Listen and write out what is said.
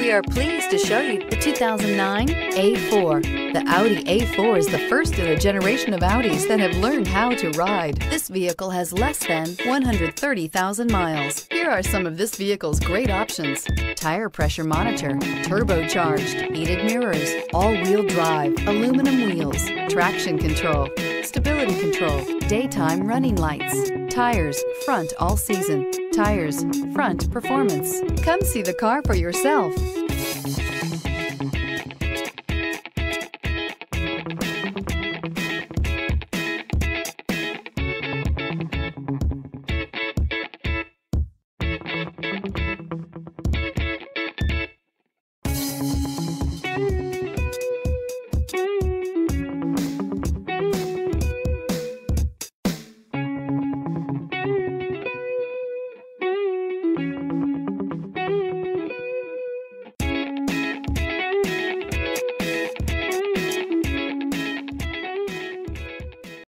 We are pleased to show you the 2009 A4. The Audi A4 is the first in a generation of Audis that have learned how to ride. This vehicle has less than 130,000 miles. Here are some of this vehicle's great options: tire pressure monitor, turbocharged, heated mirrors, all-wheel drive, aluminum wheels, traction control, stability control, daytime running lights, tires front all season, tires front performance. Come see the car for yourself.